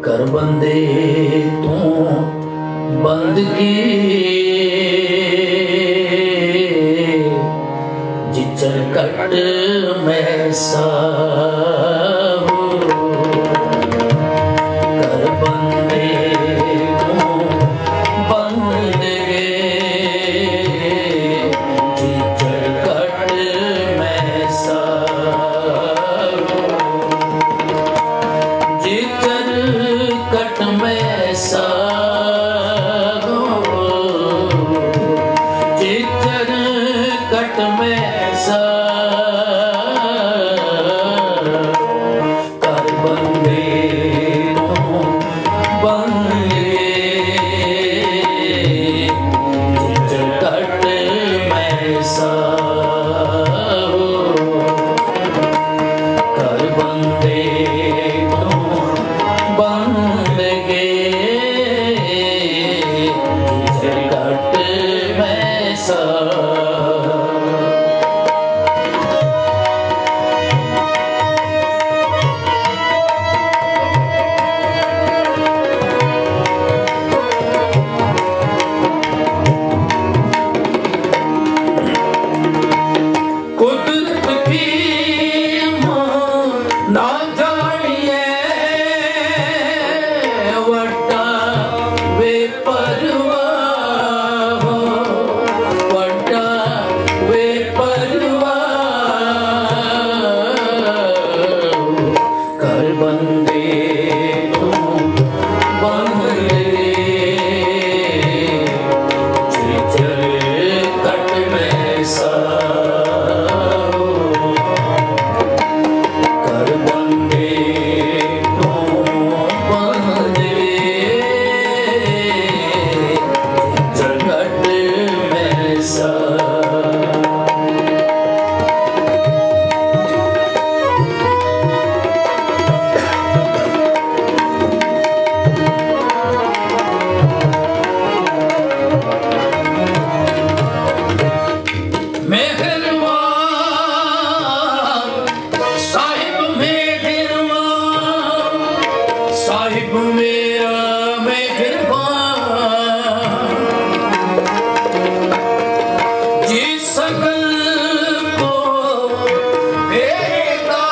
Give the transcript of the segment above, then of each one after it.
कर बंदे तू बंदगी जिचर कट में साहू कर बंदे तू बंदगी जिचर कट में साहू जिचर कट में साहू जिचर कट में कर बंदे तू बंदगी जिचर कट में साहू कर बंदे तू बंदगी जिचर कट में साहू ना जानिए वड्डा वे परवाह वड्डा वे परवाह कर बंदे तू बंदगी जिचर कट में साहू कर बंदे तू बंदगी जिचर कट में साहू साहिब मेरा मेहरबान जी सकल को देता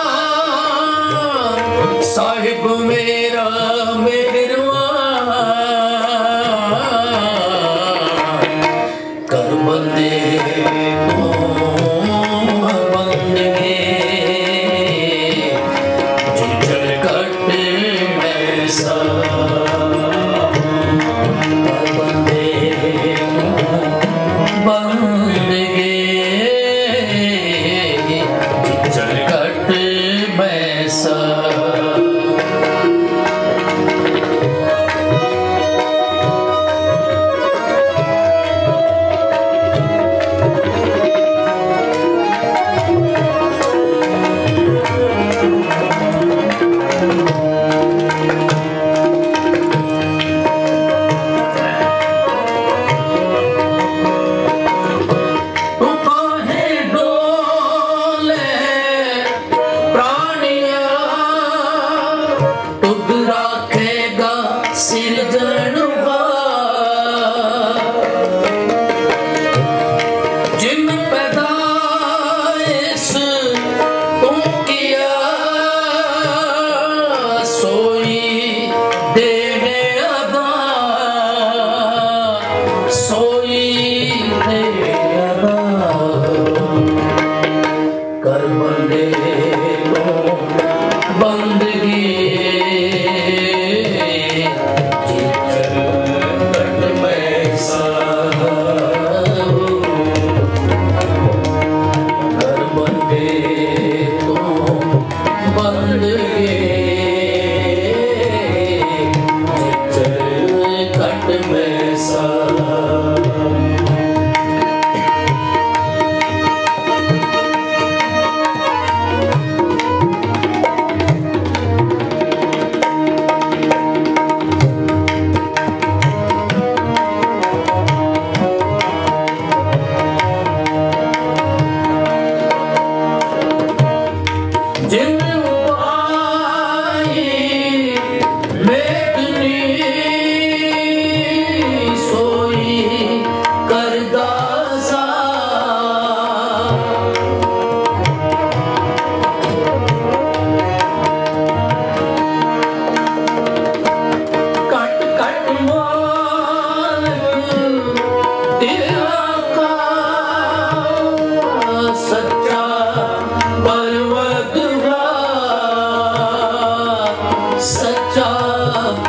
साहिब मेरा मेहरबान कर बंदे तू बंदगी जिचर कट में साहू कर बंदे तू बंदगी जिचर कट में साहू जिन पैदाइश तू किया सोई देने अदा सोई देने अदा कर बंदे तू बंदगी जिचर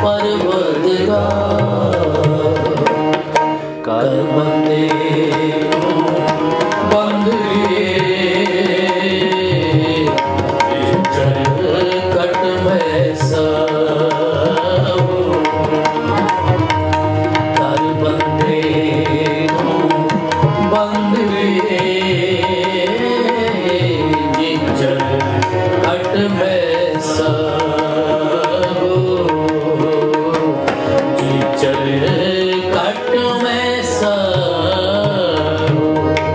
परवरदिगार कर बंदे बंदगी कट में सब कर बंदे बंदगी कट में सब कट में सब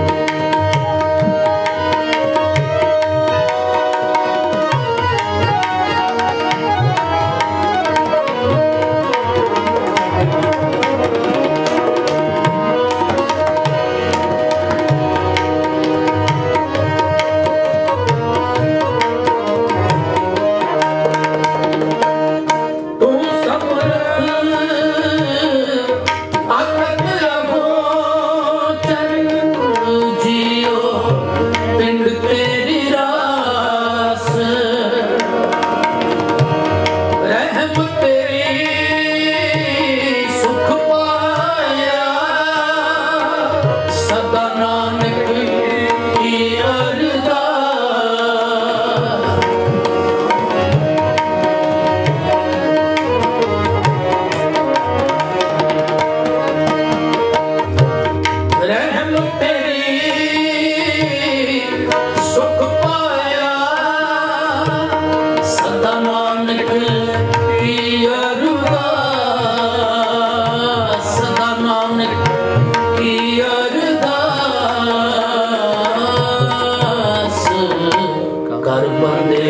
कर बंदे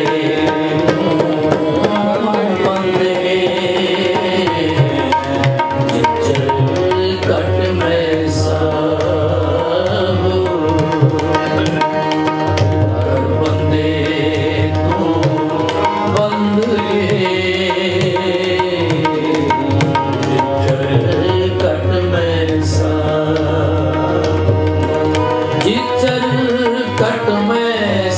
बंदे कट में सब कर बंदे बंदगी कट में सब जिचर कट में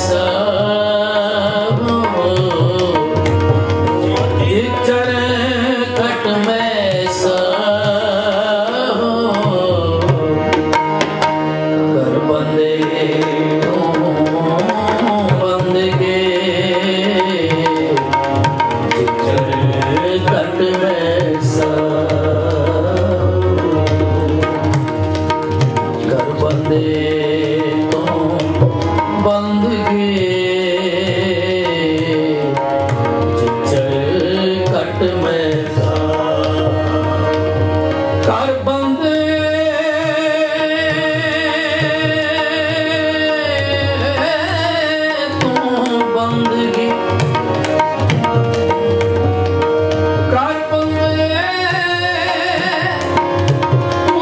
कट में सब कर बंदे बंदगी कट में सब कर बंदे बंदगी कट में कर बंदे तू बंदगी कर बंदे तू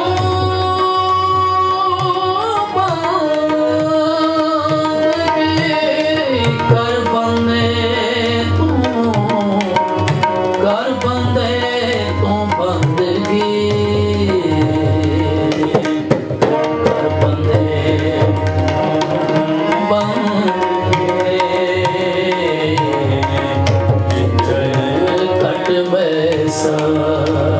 बंदगी कर बंदे तू कर बंदे तू बंदगी कर बंदे बंदगी कट में सब